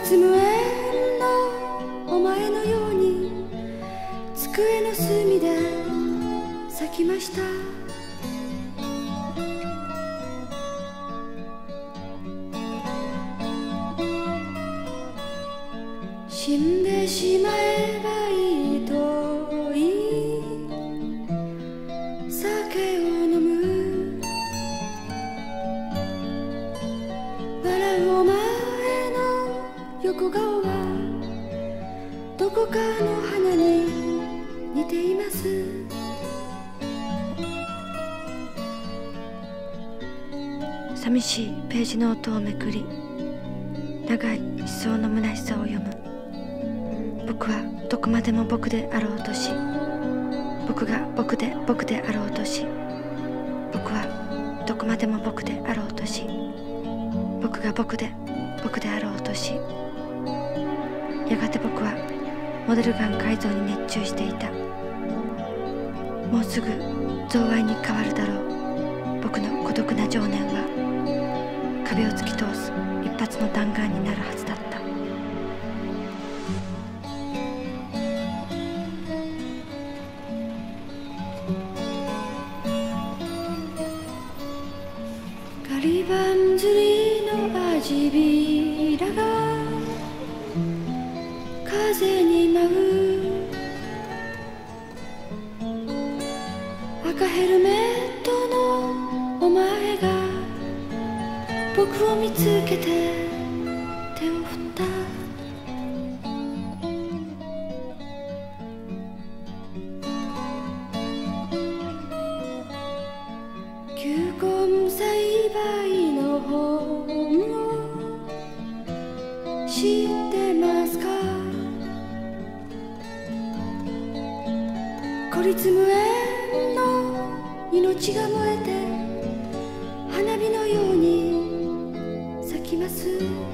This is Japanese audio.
立無縁のお前のように机の隅で咲きました。死んでしまえばいいといい酒を飲む、笑うお前の横顔はどこかの花に似ています。 寂しいページの音をめくり、長い思想の虚しさを読む。僕はどこまでも僕であろうとし、僕が僕で僕であろうとし、僕はどこまでも僕であろうとし、僕が僕で僕であろうとし、やがて僕はモデルガン改造に熱中していた。もうすぐ贈賄に変わるだろう。僕の孤独な情念は壁を突き通す一発の弾丸になるはずだった。 ガリバン釣りの味びらが風に舞う、赤ヘルメットのお前が僕を見つけて手を振った。球根栽培の本を知ってますか。孤立無縁の命が燃えて花火のように咲きます。